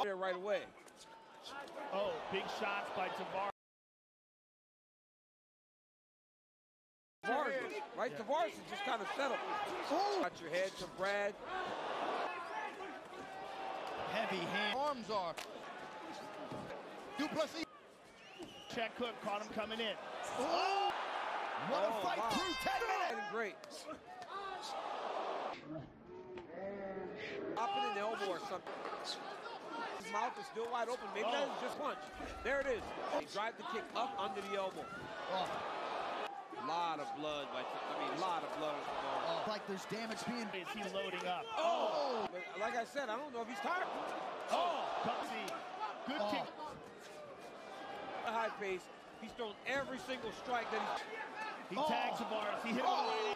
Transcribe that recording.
there right away. Oh, big shots by Tavares. Tavares is just kind of settled. Got your head to Brad. Heavy hand. Arms are. Duplessis. Check hook, caught him coming in. Oh! What a fight through 10 minutes. Great. Up in an elbow or something. His mouth is still wide open. Maybe that is just punch. There it is. He drive the kick up under the elbow. Lot of blood, lot of blood. Like there's damage being. Is he loading up? Like I said, I don't know if he's tired. Good kick. A high pace. He's thrown every single strike that he tags Tavares. He hit him right.